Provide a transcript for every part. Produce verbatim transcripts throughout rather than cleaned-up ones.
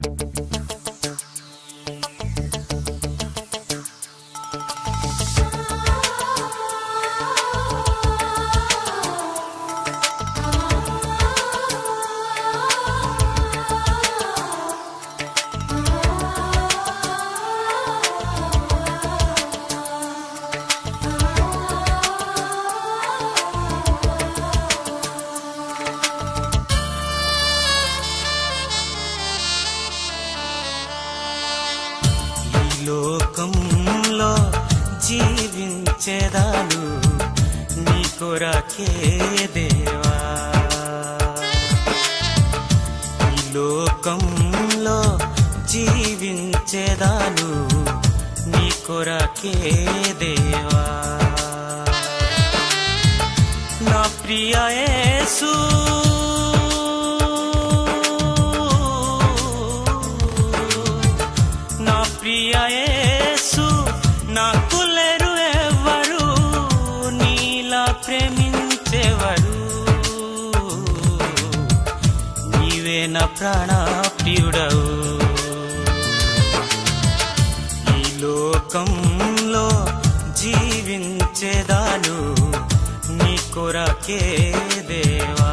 లోకంలో జీవించేదాను నీ కొరకే దేవా, ఈ లోకంలో జీవించేదాను నీ కొరకే దేవా, నా ప్రియ యేసు నా ప్రియ యేసు నాకు లేరు ఎవరు నీలా ప్రేమించేవారు, నీవే నా ప్రాణ ప్రియుడవు, ఈ లోకంలో జీవించేదాను నీ కొరకే దేవా.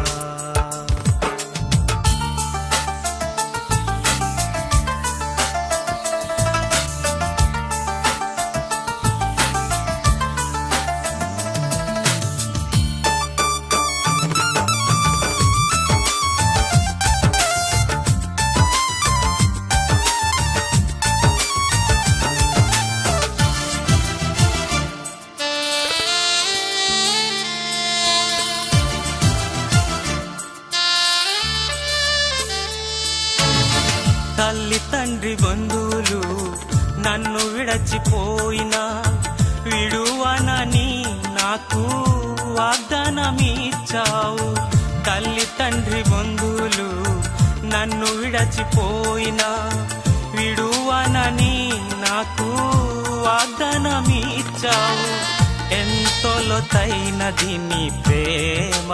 తల్లి తండ్రి బంధువులు నన్ను విడచిపోయినా విడువనని నాకు వాగ్దానమిచ్చావు, తల్లి తండ్రి బంధువులు నన్ను విడచిపోయినా విడువనని నాకు వాగ్దానమిచ్చావు, ఎంతో లోతైనది నీ ప్రేమ,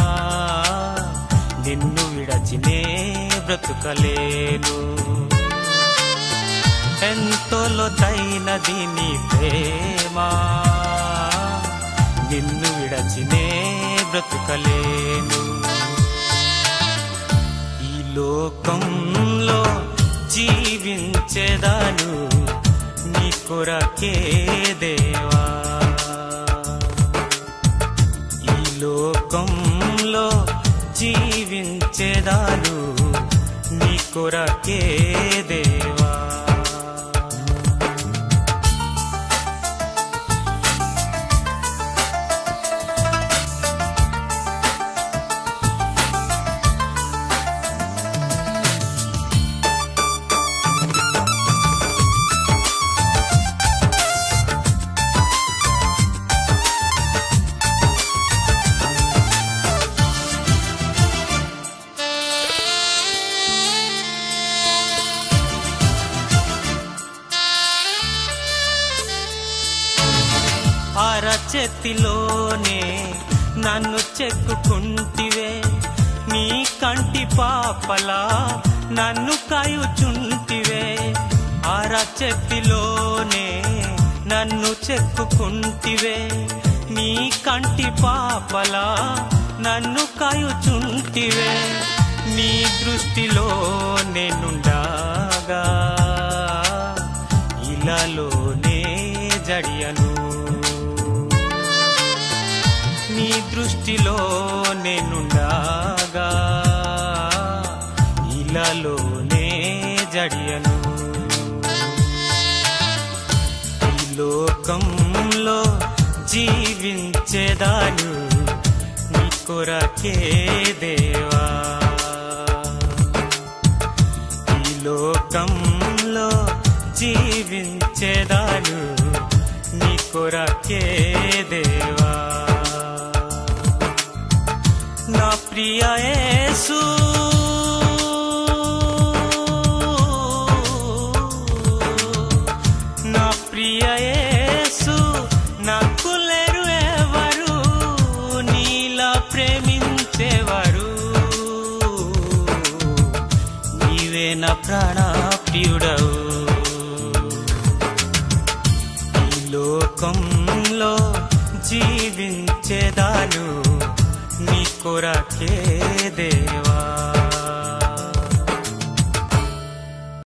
నిన్ను విడచినే బ్రతుకలేను, ఎంతో లోతైనది నీ ప్రేమ, నిన్ను విడచినే బ్రతుకలేను, ఈ లోకంలో జీవించేదాను నీ కొరకే దేవా, ఈ లోకంలో జీవించేదాను నీ కొరకే దేవా. అరచేతిలోనే నన్ను చెక్కుకుంటివే, నీ కంటి పాపలా నన్ను కాయుచుంటివే, అరచేతిలోనే నన్ను చెక్కుకుంటివే, నీ కంటి పాపలా నన్ను కాయుచుంటివే, నీ దృష్టిలో నేనుండగా ఇలాలోనే జడియను, నీ దృష్టిలో నేనుండగా ఇలాలోనే జడియను, ఈ లోకంలో జీవించేదాను నీ కొరకే దేవా, ఈ లోకంలో జీవించేదాను నీ కొరకే దేవా, నా ప్రియ యేసు నా ప్రియ యేసు నాకు లేరు ఎవరు నీలా ప్రేమించేవారు, నీవే నా ప్రాణ ప్రియుడవు. ఈ లోకంలో జీవించేదాను నీ కొరకే